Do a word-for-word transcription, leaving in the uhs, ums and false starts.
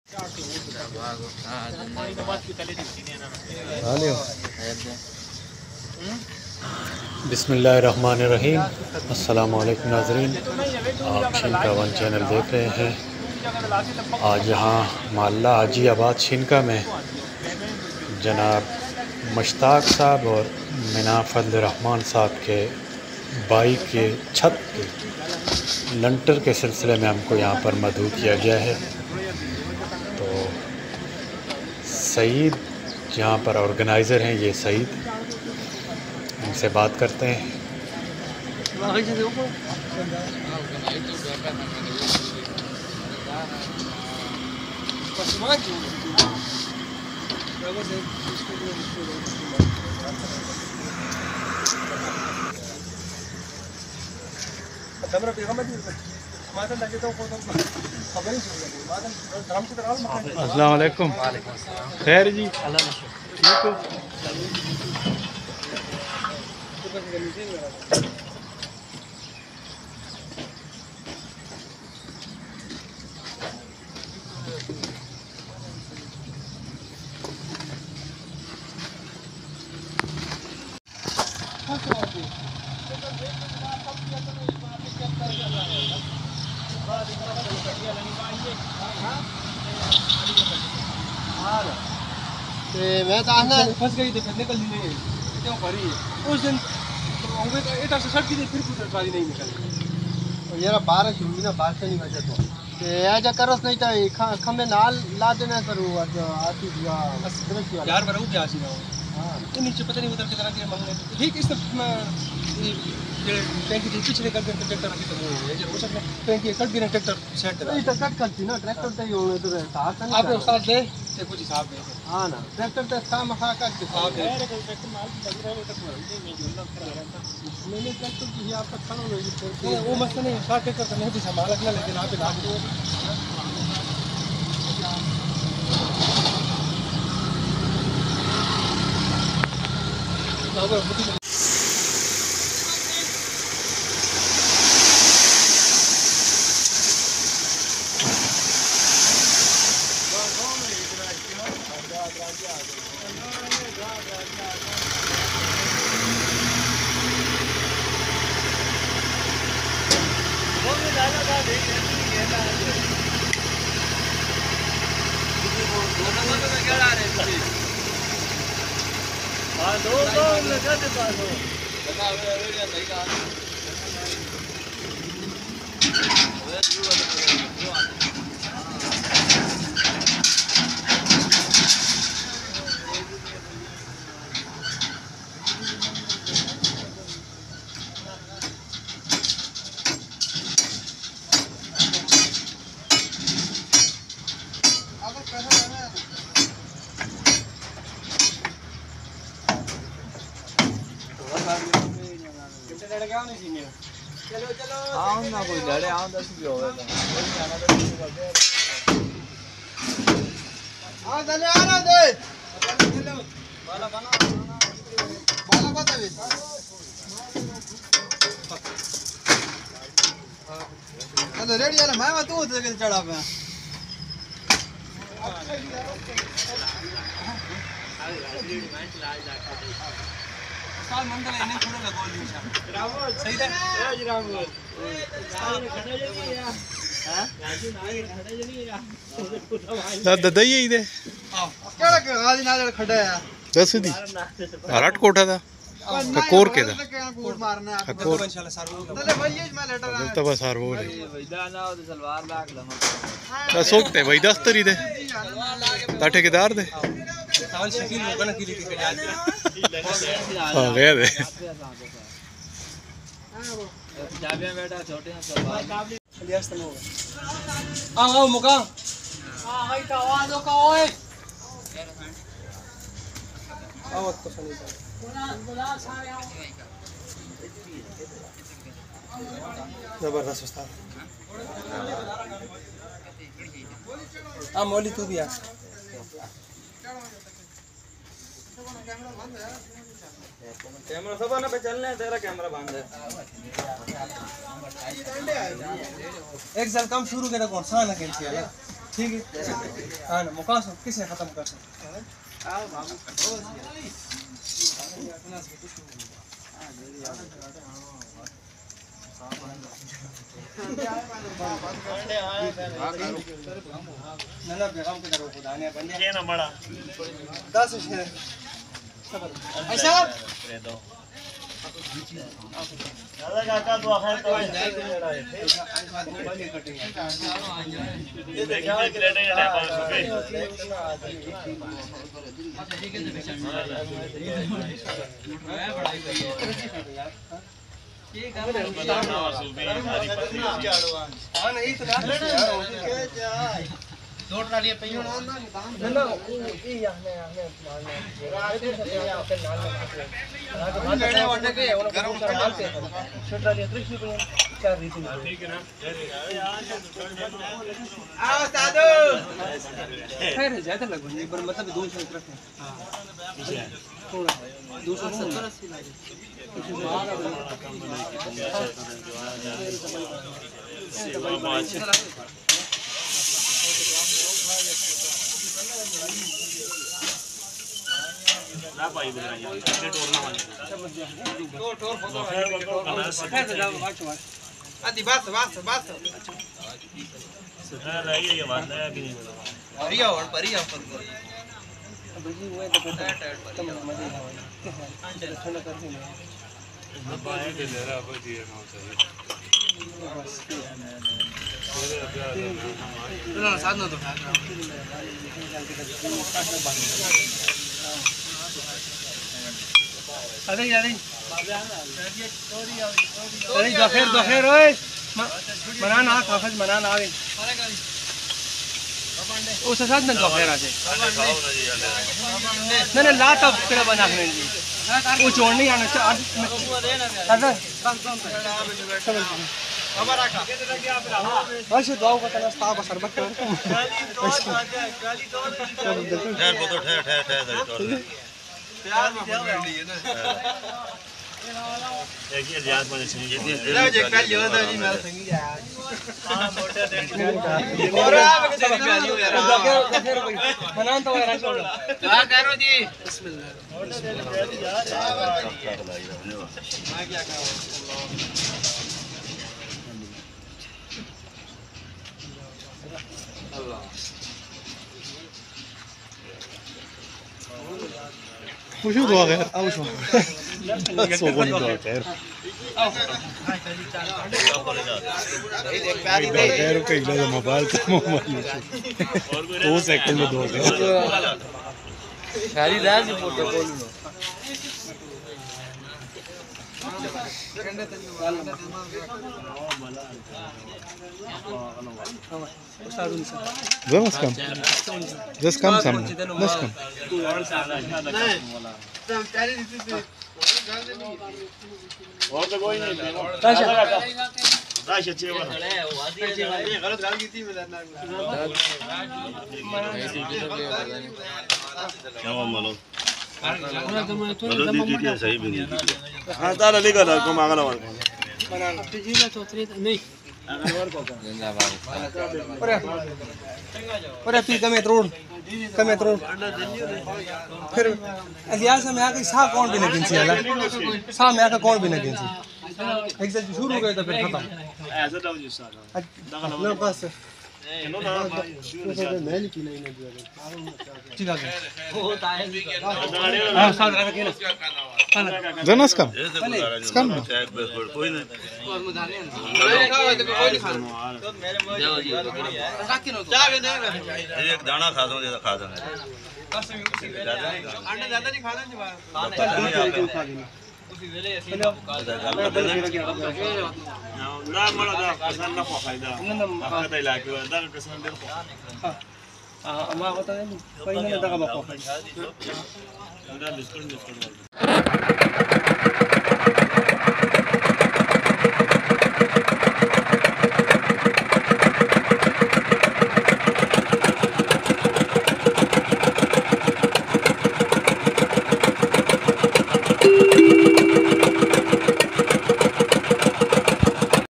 बिस्मिल्लाहिर्रहमानिर्रहीम। अस्सलामु अलैकुम नाज़रीन, आप शिनका वन चैनल देख रहे हैं। आज यहाँ मोहल्ला हाजीआबाद शिनका में जनाब मुश्ताक साहब और मिना फजल रहमान साहब के बाइक के छत के लंटर के सिलसिले में हमको यहाँ पर मदऊ किया गया है। तो सईद यहाँ पर ऑर्गेनाइज़र हैं, ये सईद, इनसे बात करते हैं। अस्सलाम वालेकुम। खैर जी, ठीक हो? मैं तो आना फंस गई थी, फिर निकल ली नहीं, क्यों पड़ी उस दिन तो होंगे तो इधर से सड़क थी, फिर कुछ गाड़ी नहीं निकली। और यार बारिश हुई ना, बारिश नहीं बचा तो ऐसा करो नहीं तो खम्बे नाल ला देना करो आती हुआ यार बरू भी आसी ना। हाँ ये नीचे पता नहीं उधर की तरह के मंगने ठीक इस टैंकी के पिछले कर देते ट्रैक्टर की तो ये जो हो सकता टैंकी कट भी ना ट्रैक्टर सेट है तो कट करती ना ट्रैक्टर तो ये होने तो साथ नहीं आप उस्ताद दे ते कुछ हिसाब दे। हां ना ट्रैक्टर तो काम खा काट के साथ दे ट्रैक्टर माल लग रहा है तो नहीं जो ना करा रहा मैंने ट्रैक्टर की आप तक खड़ा हो गई वो मस्त नहीं साथ ट्रैक्टर तो नहीं भी संभाल रखना लेकिन आप ला दो। दो दो लगा दे पासो लगा वीडियो सही का चलो चलो आओ ना कोई लड़े आओ दस भी होवे तो आओ चले आ रहा दे चलो वाला बना वाला बता दे चलो रेडी है मैं तू तो चढ़ा पे साल मंडल इन्हें थोड़ा लगो निशा रावल सही है राज रावल साल खड़ा जे नहीं यार हां राजू नागे खड़ा जे नहीं यार दा ददई ही दे हां केड़ा के गादी नाल खड़ा है दस दी हराट कोठा था कोर के था कोर मारना कोर इंशाल्लाह सार तले भाई ये मैं लेटर आ तब सार वो वैदा ना हो सलवार लाग लमा सोचते भाई दस्तरी दे ता ठेकेदार दे साल शकील होगा ना की लेके जा हां गया दे जाबियां बेटा छोटे हैं सब अलियास तनो आ आओ मुका हां भाई तो आवाज हो का ओए आओ तो सुनी जबरदस्त उस्ताद आ मौली तू भी आ कैमरा सब ना पे चलने है तेरा कैमरा बंद है एक साल कम शुरू करे कौन सा ना खेल ठीक है हाँ ना मुकास किसे ख़त्म कर सकते ना बेगम के दरो खुदा ने बंदे के ना बड़ा दस है ऐसा दादा काका तो आखिर तो जाए के लड़ा है मोबाइल कटिंग ये देखिए ग्रेड है पाँच सौ पे ठीक है ये काम बताना सुबह हमारी पत्नी हां नहीं तो यार दो ट्राली पे ना ना ये यहां यहां मारना रात से आपके नाल में लेने वाले के गरम माल पे ट्राली त्रिश पे चार रीति ठीक है ना आओ दादू खैर ज्यादा लगो एक बार मतलब दो सौ रखते हां थोड़ा दो सौ सत्तर अस्सी लागे ना भाई बोल रहा है ये टोरना वाला टोर टोर फोटो है तो जाओ बात बात आदि बात बात बात सुना रही है ये बात है अभी नहीं बोला परिया और परिया पर बजी हुए तो तुम मजे ना चलो ठंडा कर दे मैं बाहर के ले रहा बजी है ना चाहिए बस ना साथ ना तो अरे यार अरे दोखैर दोखैर ओए मना ना कागज मना ना आवे उस साथ में दोखैर आ जाए ना ना ला तब केड़ा बना खने जी वो जोड़ नहीं आना आज अरे हमारा का बस दो का तना स्टाफ शरबत कर ठहर फोटो ठहर ठहर ठहर प्यार में बोल रही है ना एक ये याद बने सुनिए ये जो कल जो था जी मेरा संगी यार हां मोटे दे और आप के तेरी प्यारी हो यार मना तो यार छोड़ क्या करो जी बिस्मिल्लाह मोटे दे प्यारी यार मैं क्या करूं अल्लाह وشو دوا غير او شو صوبوني دوا غير غير كي لا موبايل تو موبايل दो सेकंड में दो غير सारी रात प्रोटोकॉल में Just come. Just come, Sam. Just come. और तो कोई नहीं राशा राशा चेवा ये गलत गाल की थी मैं ना क्या मानो गलत दी थी सही भी नहीं हां ताला लेगा ना को मांगला वाला बनाना तुझे तो नहीं अरे फिर कमे तोड़ कमे तोड़ फिर अलियास में आके सा कौन भी नहीं गिनसी वाला सा में आके कौन भी नहीं गिनसी एक से शुरू हो गए तो फिर खत्म ऐसा तो जी सा ना बस नो ना मैं नहीं की नहीं नहीं ठीक है वो ताए हां साथ रख के ना जनस कम कम कोई नहीं और मुदाने कोई खाओ तो कोई नहीं खाना तो मेरे मुंह जाओ जी रख के नो चाहे नहीं एक दाना खा दो ज्यादा खा दो बस उसी वेले अंडा ज्यादा नहीं खाना जी खा देना उसी वेले ऐसे ना मला दा कसन ना फायदा आता इलाके दा कसन दे हां अमा होता है कोई नहीं दा का बको अंडा बिस्कुट बिस्कुट